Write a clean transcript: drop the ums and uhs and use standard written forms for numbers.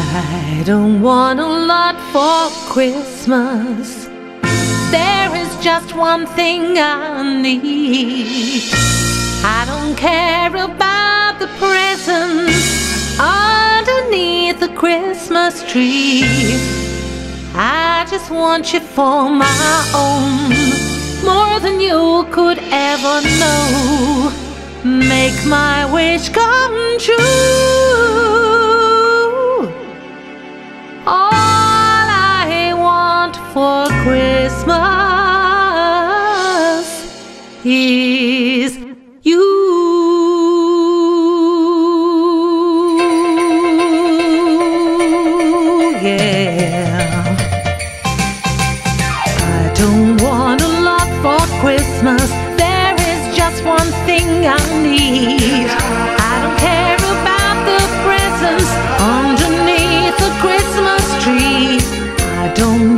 I don't want a lot for Christmas. There is just one thing I need. I don't care about the presents underneath the Christmas tree. I just want you for my own, more than you could ever know. Make my wish come true. All I want for Christmas is you. Yeah. I don't want a lot for Christmas. There is just one thing I need. I don't care about the presents underneath the Christmas tree. I don't